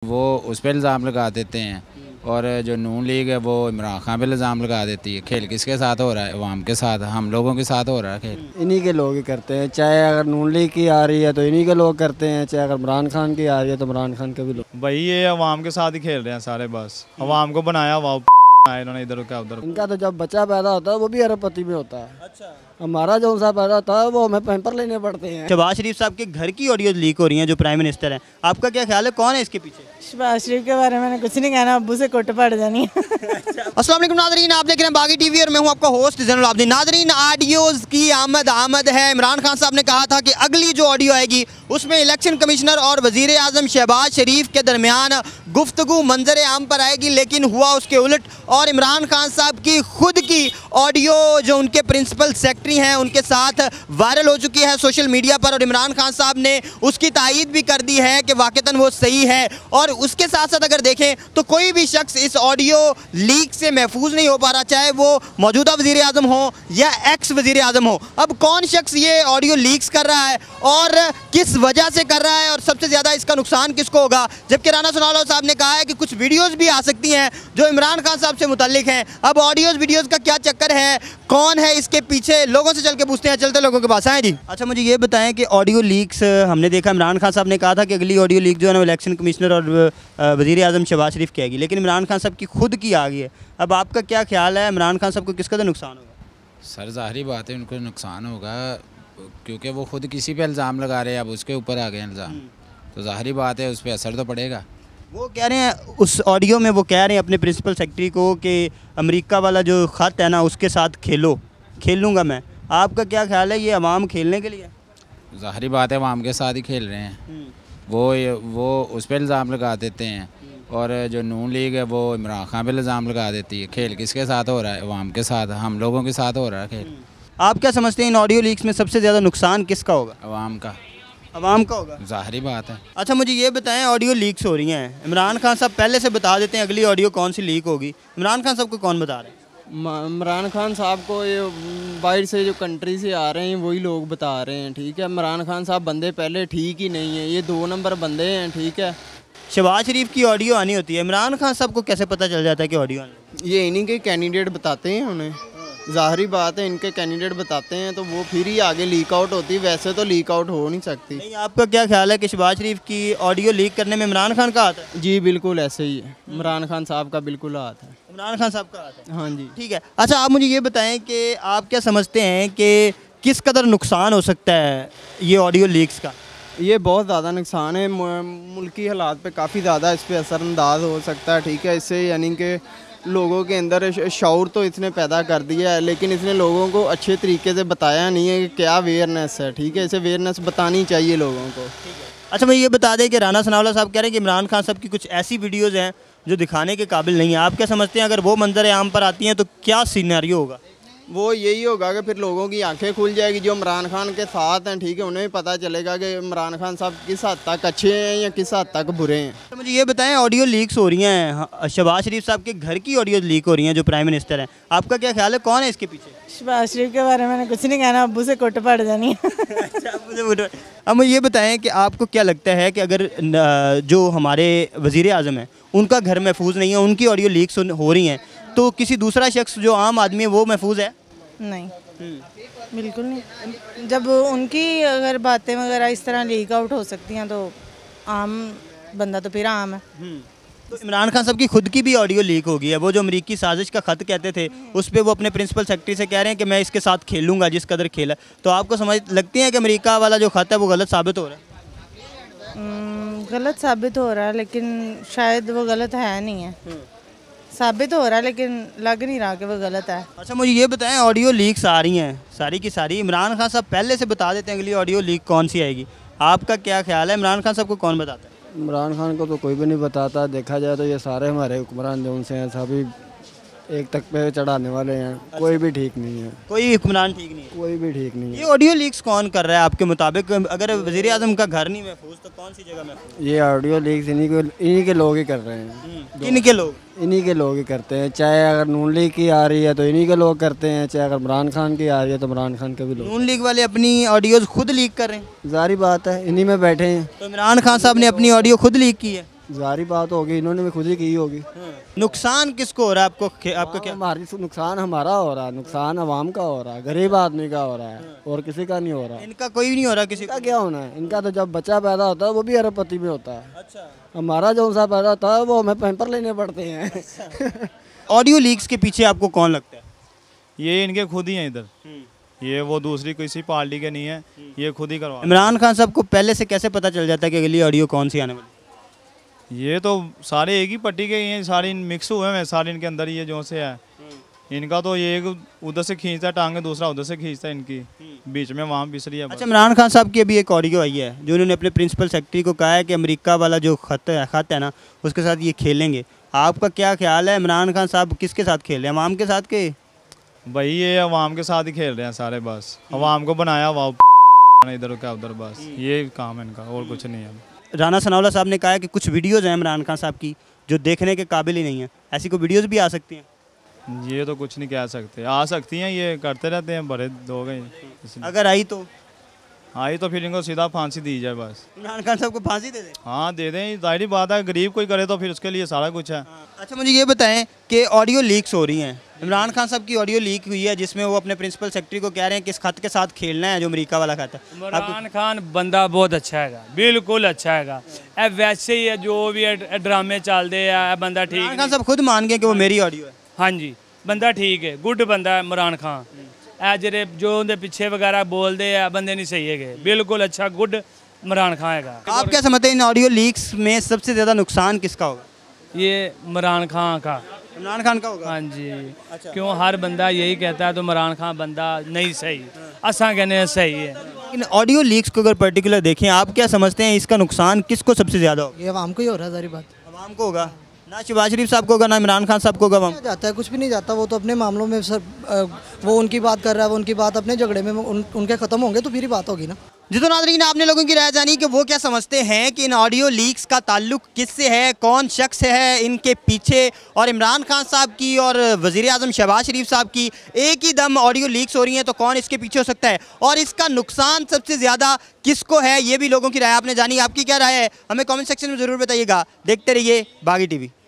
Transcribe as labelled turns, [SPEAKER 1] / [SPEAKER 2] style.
[SPEAKER 1] वो उस पर इल्ज़ाम लगा देते हैं और जो नून लीग है वो इमरान खान पे इल्ज़ाम लगा देती है। खेल किसके साथ हो रहा है? अवाम के साथ, हम लोगों के साथ हो रहा है खेल।
[SPEAKER 2] इन्हीं के लोग ही करते हैं, चाहे अगर नून लीग की आ रही है तो इन्हीं के लोग करते हैं, चाहे अगर इमरान खान की आ रही है तो इमरान खान के भी लोग।
[SPEAKER 3] भाई ये अवाम के साथ ही खेल रहे हैं सारे, बस अवाम को बनाया हुआ इन्होंने इधर का उधर।
[SPEAKER 2] इनका तो जब बच्चा पैदा होता है वो भी अरबपति में होता है।
[SPEAKER 4] अच्छा,
[SPEAKER 2] हमारा जो सा पैदा होता है वो हमें पैम्पर लेने पड़ते हैं।
[SPEAKER 4] शहबाज शरीफ साहब के घर की ऑडियो लीक हो रही हैं, जो प्राइम मिनिस्टर हैं, आपका क्या ख्याल है, कौन है इसके पीछे?
[SPEAKER 5] शहबाज शरीफ के बारे में मैंने कुछ नहीं कहना, अब्बू से कुट पड़ जानी है।
[SPEAKER 4] अस्सलाम वालेकुम नाज़रीन, आप देख रहे हैं बागी टीवी और मैं हूं आपका होस्ट ज़ैनुल आबिदीन। नाज़रीन, ऑडियोज़ की आमद है। इमरान खान साहब ने कहा था कि अगली जो ऑडियो आएगी उसमें इलेक्शन कमिश्नर और वज़ीर आज़म शहबाज शरीफ के दरमियान गुफ्तगू मंजर आम पर आएगी, लेकिन हुआ उसके उलट और इमरान खान साहब की खुद की ऑडियो जो उनके प्रिंसिपल सेक्रेटरी हैं उनके साथ वायरल हो चुकी है सोशल मीडिया पर, और इमरान खान साहब ने उसकी तायीद भी कर दी है कि वाक़तन वो सही है। और उसके साथ साथ अगर देखें तो कोई भी शख्स इस ऑडियो लीक से महफूज नहीं हो पा रहा, चाहे वो मौजूदा वज़ीर आज़म हो या एक्स वज़ीर आज़म हो। अब कौन शख्स ये ऑडियो लीक्स कर रहा है और किस वजह से कर रहा है और सबसे ज़्यादा इसका नुकसान किसको होगा? जबकि राना सनाउल्लाह साहब ने कहा है कि कुछ वीडियोज़ भी आ सकती हैं जो इमरान खान साहब से मुतल्लिक हैं। अब ऑडियोज़ वीडियोज़ का क्या चक्कर है, कौन है इसके पीछे, लोगों से चल के पूछते हैं, चलते लोगों के पास आए जी। अच्छा, मुझे ये बताएं कि ऑडियो लीक्स हमने देखा, इमरान खान साहब ने कहा था कि अगली ऑडियो लीक जो है ना इलेक्शन कमिश्नर और वज़ीर आज़म शहबाज शरीफ की आएगी, लेकिन इमरान खान साहब की खुद की आ गई है। अब आपका क्या ख्याल है, इमरान खान साहब को किस कदर नुकसान होगा?
[SPEAKER 1] सर ज़ाहिरी बात है उनको नुकसान होगा, क्योंकि वो खुद किसी पे इल्ज़ाम लगा रहे हैं, अब उसके ऊपर आ गए इल्ज़ाम, तो ज़ाहिरी बात है उस पर असर तो पड़ेगा।
[SPEAKER 4] वो कह रहे हैं, उस ऑडियो में वो कह रहे हैं अपने प्रिंसिपल सेक्रेटरी को कि अमेरिका वाला जो ख़त है ना उसके साथ खेलूँगा मैं। आपका क्या ख्याल है, ये अवाम खेलने के लिए?
[SPEAKER 1] ज़ाहिरी बात है अवाम के साथ ही खेल रहे हैं। वो उस पर इल्ज़ाम लगा देते हैं और जो नून लीग है वो इमरान खान पे इल्ज़ाम लगा देती है। खेल किसके साथ हो रहा है? अवाम के साथ, हम लोगों के साथ हो रहा है खेल।
[SPEAKER 4] आप क्या समझते हैं इन ऑडियो लीक्स में सबसे ज़्यादा नुकसान किसका होगा?
[SPEAKER 1] अवाम का।
[SPEAKER 4] अवाम का होगा,
[SPEAKER 1] ज़ाहिरी बात है।
[SPEAKER 4] अच्छा, मुझे ये बताएं, ऑडियो लीक्स हो रही हैं, इमरान खान साहब पहले से बता देते हैं अगली ऑडियो कौन सी लीक होगी, इमरान खान साहब को कौन बता रहे हैं?
[SPEAKER 2] इमरान खान साहब को ये बाहर से जो कंट्री से आ रहे हैं वही लोग बता रहे हैं, ठीक है। इमरान खान साहब बंदे पहले ठीक ही नहीं है, ये 2 नंबर बंदे हैं, ठीक है।
[SPEAKER 4] शहबाज शरीफ की ऑडियो आनी होती है, इमरान खान साहब को कैसे पता चल जाता है कि ऑडियो आनी?
[SPEAKER 2] ये इन्हीं के कैंडिडेट बताते हैं उन्हें, ज़ाहिरी बात है इनके कैंडिडेट बताते हैं तो वो फिर ही आगे लीक आउट होती है, वैसे तो लीक आउट हो नहीं सकती।
[SPEAKER 4] नहीं, आपका क्या ख्याल है कि शहबाज शरीफ की ऑडियो लीक करने में इमरान खान का हाथ है?
[SPEAKER 2] जी बिल्कुल ऐसे ही है, इमरान खान साहब का बिल्कुल हाथ है।
[SPEAKER 4] इमरान खान साहब का हाथ है,
[SPEAKER 2] हाँ जी,
[SPEAKER 4] ठीक है। अच्छा, आप मुझे ये बताएं कि आप क्या समझते हैं कि किस कदर नुकसान हो सकता है ये ऑडियो लीक्स का?
[SPEAKER 2] ये बहुत ज़्यादा नुकसान है, मुल्की हालात पे काफ़ी ज़्यादा इस पर असरअंदाज हो सकता है, ठीक है। इससे यानी कि लोगों के अंदर शऊर तो इसने पैदा कर दिया है, लेकिन इसने लोगों को अच्छे तरीके से बताया नहीं है कि क्या अवेयरनेस है, ठीक है। इसे अवेयरनेस बतानी चाहिए लोगों को।
[SPEAKER 4] अच्छा, मैं ये बता दें कि राना सनाउल्लाह साहब कह रहे हैं कि इमरान खान साहब की कुछ ऐसी वीडियोज़ हैं जो दिखाने के काबिल नहीं है। आप क्या समझते हैं, अगर वो मंजर आम पर आती हैं तो क्या सीनारियो होगा?
[SPEAKER 2] वो यही होगा कि फिर लोगों की आंखें खुल जाएगी जो इमरान खान के साथ हैं, ठीक है। उन्हें भी पता चलेगा कि इमरान खान साहब किस हद तक अच्छे हैं या किस हद तक बुरे हैं।
[SPEAKER 4] तो मुझे ये बताएं, ऑडियो लीक्स हो रही हैं, शहबाज शरीफ साहब के घर की ऑडियो लीक हो रही हैं जो प्राइम मिनिस्टर हैं, आपका क्या ख्याल है, कौन है इसके पीछे?
[SPEAKER 5] शहबाज शरीफ के बारे में मैंने कुछ नहीं कहना, अब्बू से कुट पड़ जानी है।
[SPEAKER 4] अब मुझे ये बताएं कि आपको क्या लगता है कि अगर जो हमारे वज़ीर आज़म हैं उनका घर महफूज नहीं है, उनकी ऑडियो लीक्स हो रही हैं, तो किसी दूसरा शख्स जो आम आदमी है वो महफूज है? नहीं,
[SPEAKER 5] बिल्कुल नहीं। जब उनकी अगर बातें वगैरह इस तरह लीक आउट हो सकती हैं तो आम बंदा तो फिर आम है।
[SPEAKER 4] तो इमरान खान साहब की खुद की भी ऑडियो लीक हो गई है, वो जो अमेरिकी साजिश का ख़त कहते थे उस पर वो अपने प्रिंसिपल सेक्रेटरी से कह रहे हैं कि मैं इसके साथ खेलूँगा जिस कदर खेला। तो आपको समझ लगती है कि अमेरिका वाला जो ख़त है वो गलत साबित हो रहा है?
[SPEAKER 5] गलत साबित हो रहा है, लेकिन शायद वो गलत है नहीं है। साबित हो रहा है लेकिन लग नहीं रहा कि वो गलत है।
[SPEAKER 4] अच्छा, मुझे ये बताएं, ऑडियो लीक्स आ रही हैं सारी की सारी, इमरान खान साहब पहले से बता देते हैं अगली ऑडियो लीक कौन सी आएगी, आपका क्या ख्याल है, इमरान खान साहब को कौन बताता है?
[SPEAKER 2] इमरान खान को तो कोई भी नहीं बताता, देखा जाए तो ये सारे हमारे हुक्मरान जो उनसे हैं सभी एक तक पे चढ़ाने वाले हैं। अच्छा। कोई भी ठीक नहीं है,
[SPEAKER 4] कोई हुक्मरान ठीक नहीं है,
[SPEAKER 2] कोई भी ठीक नहीं है।
[SPEAKER 4] ये ऑडियो लीक्स कौन कर रहा है आपके मुताबिक? अगर वज़ीर आज़म का घर नहीं महफूज तो कौन सी जगह महफूज?
[SPEAKER 2] ये ऑडियो लीक्स इन्हीं के लोग ही कर रहे हैं।
[SPEAKER 4] इनके लोग?
[SPEAKER 2] इन्हीं के लोग ही करते हैं, चाहे अगर नून लीग की आ रही है तो इन्हीं के लोग करते हैं, चाहे अगर इमरान खान की आ रही है तो इमरान खान के भी लोग।
[SPEAKER 4] नून लीग वाले अपनी ऑडियोज़ खुद लीक कर रहे हैं?
[SPEAKER 2] जारी बात है, इन्हीं में बैठे हैं।
[SPEAKER 4] तो इमरान खान साहब ने अपनी ऑडियो खुद लीक की है?
[SPEAKER 6] जारी बात होगी, इन्होंने भी खुद ही की होगी।
[SPEAKER 4] नुकसान किसको हो रहा है आपको आपका क्या?
[SPEAKER 6] हमारी नुकसान हमारा हो रहा है, नुकसान आवाम का हो रहा है, गरीब आदमी का हो रहा है, और किसी का नहीं हो रहा।
[SPEAKER 4] इनका कोई भी नहीं हो रहा किसी
[SPEAKER 6] इनका क्या होना है? इनका तो जब बच्चा पैदा होता है वो भी अरबपति में होता है। अच्छा। हमारा जो सा पैदा होता है वो हमें पैम्पर लेने पड़ते हैं।
[SPEAKER 4] ऑडियो लीक्स के पीछे आपको कौन लगता है?
[SPEAKER 3] ये इनके खुद ही हैं इधर, ये वो दूसरी किसी पार्टी के नहीं है, ये खुद ही करवा।
[SPEAKER 4] इमरान खान साहब को पहले से कैसे पता चल जाता है कि अगली ऑडियो कौन सी आने वाली?
[SPEAKER 3] ये तो सारे एक ही पट्टी के हैं, सारे मिक्स हुए हैं सारे इनके अंदर, ये जो से है इनका तो ये एक उधर से खींचता है टांगे, दूसरा उधर से खींचता है, इनकी बीच में वहाँ बिसरी है।
[SPEAKER 4] अच्छा, इमरान खान साहब की अभी एक ऑडियो आई है जो उन्होंने अपने प्रिंसिपल सेक्रेटरी को कहा है कि अमेरिका वाला जो खत है ना उसके साथ ये खेलेंगे। आपका क्या ख्याल है, इमरान खान साहब किसके साथ खेल रहे हैं, अवाम के साथ के?
[SPEAKER 3] भाई ये अवाम के साथ ही खेल रहे हैं सारे, बस अवाम को बनाया वाह इधर क्या उधर, बस ये काम है इनका, और कुछ नहीं है।
[SPEAKER 4] राना सनाउल्लाह साहब ने कहा है कि कुछ वीडियोज़ हैं इमरान खान साहब की जो देखने के काबिल ही नहीं है, ऐसी कोई वीडियोज़ भी आ सकती हैं?
[SPEAKER 3] ये तो कुछ नहीं कह सकते, आ सकती हैं, ये करते रहते हैं बड़े लोग हैं।
[SPEAKER 4] अगर आई तो
[SPEAKER 3] फिर इनको सीधा फांसी दी जाए बस।
[SPEAKER 4] इमरान खान साहब को फांसी दे दें?
[SPEAKER 3] हाँ दे दें, जाहिर बात है, गरीब कोई करे तो फिर उसके लिए सारा कुछ है।
[SPEAKER 4] अच्छा, मुझे ये बताएं कि ऑडियो लीक्स हो रही हैं, इमरान खान साहब की ऑडियो लीक हुई है जिसमें वो अपने प्रिंसिपल सेक्रेटरी को कह रहे हैं कि इस खत के साथ खेलना है जो अमेरिका वाला खत है।
[SPEAKER 7] इमरान खान बंदा बहुत अच्छा है, बिल्कुल अच्छा है। वैसे ही है जो भी ड्रामे चलते हैं, बंदा ठीक।
[SPEAKER 4] इमरान खान साहब खुद मान गए कि वो मेरी ऑडियो है।
[SPEAKER 7] हाँ जी, बंदा ठीक है, गुड बंदा है इमरान खान। जेरे जो उनके पीछे वगैरह बोलते हैं बंदे नहीं सही है, बिल्कुल अच्छा गुड इमरान खान है।
[SPEAKER 4] आप क्या समझते हैं इन ऑडियो लीक्स में सबसे ज़्यादा नुकसान किसका होगा?
[SPEAKER 7] ये इमरान खान का।
[SPEAKER 4] इमरान खान का होगा?
[SPEAKER 7] हाँ जी। अच्छा। क्यों हर बंदा यही कहता है तो इमरान खान बंदा नहीं सही, असा कहने सही है।
[SPEAKER 4] इन ऑडियो लीक्स को अगर पर्टिकुलर देखें, आप क्या समझते हैं इसका नुकसान किसको सबसे ज़्यादा होगा?
[SPEAKER 8] ये आवाम को ही हो रहा है, सारी बात
[SPEAKER 4] आवाम को होगा, ना शहबाज शरीफ साहब को होगा, ना इमरान खान साहब को होगा।
[SPEAKER 8] जाता है कुछ भी नहीं जाता, वो तो अपने मामलों में सर, वो उनकी बात कर रहा है, वो उनकी बात अपने झगड़े में उनके ख़त्म होंगे तो फिर ही बात होगी ना।
[SPEAKER 4] जी तो नाज़रीन, आपने लोगों की राय जानी कि वो क्या समझते हैं कि इन ऑडियो लीक्स का ताल्लुक किससे है, कौन शख्स है इनके पीछे, और इमरान खान साहब की और वज़ीर आज़म शहबाज शरीफ साहब की एक ही दम ऑडियो लीक्स हो रही हैं, तो कौन इसके पीछे हो सकता है और इसका नुकसान सबसे ज़्यादा किसको है, ये भी लोगों की राय आपने जानी। आपकी क्या राय है हमें कॉमेंट सेक्शन में ज़रूर बताइएगा। देखते रहिए बागी टीवी।